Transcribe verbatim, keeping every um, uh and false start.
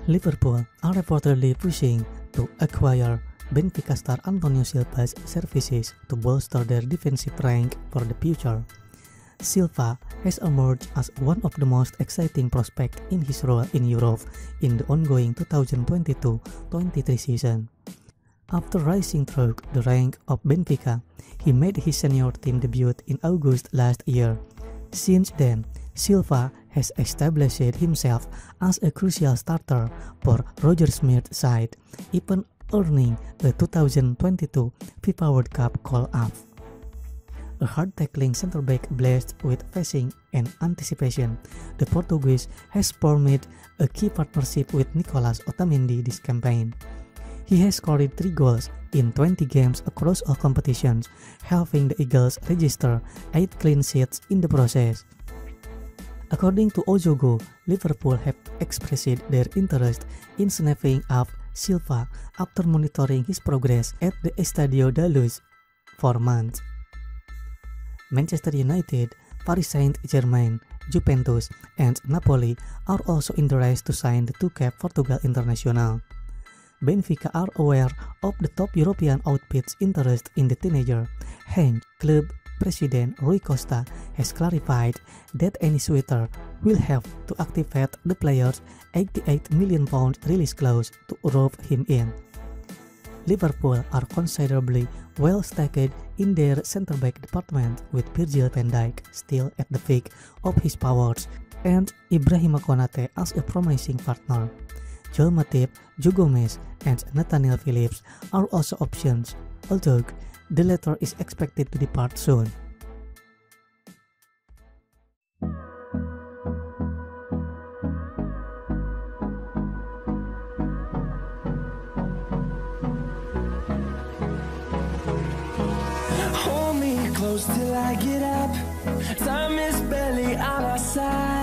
Liverpool are reportedly pushing to acquire Benfica star Antonio Silva's services to bolster their defensive rank for the future. Silva has emerged as one of the most exciting prospects in his role in Europe in the ongoing two thousand twenty-two twenty-three season. After rising through the rank of Benfica, he made his senior team debut in August last year. Since then, Silva has established himself as a crucial starter for Roger Smith's side, even earning the two thousand twenty-two FIFA World Cup call-up. A hard-tackling centre-back blessed with passing and anticipation, the Portuguese has formed a key partnership with Nicolas Otamendi this campaign. He has scored three goals in twenty games across all competitions, helping the Eagles register eight clean sheets in the process. According to Ojogo, Liverpool have expressed their interest in snapping up Silva after monitoring his progress at the Estadio da Luz for months. Manchester United, Paris Saint-Germain, Juventus, and Napoli are also in the race to sign the two-cap Portugal international. Benfica are aware of the top European outfits' interest in the teenager. Hence, club president Rui Costa has clarified that any suitor will have to activate the player's eighty-eight million pound release clause to rope him in. Liverpool are considerably well stacked in their centre-back department, with Virgil van Dijk still at the peak of his powers and Ibrahima Konate as a promising partner. Joel Matip, Joe Gomez, and Nathaniel Phillips are also options, although the latter is expected to depart soon. Hold me close till I get up. Time is barely on our side.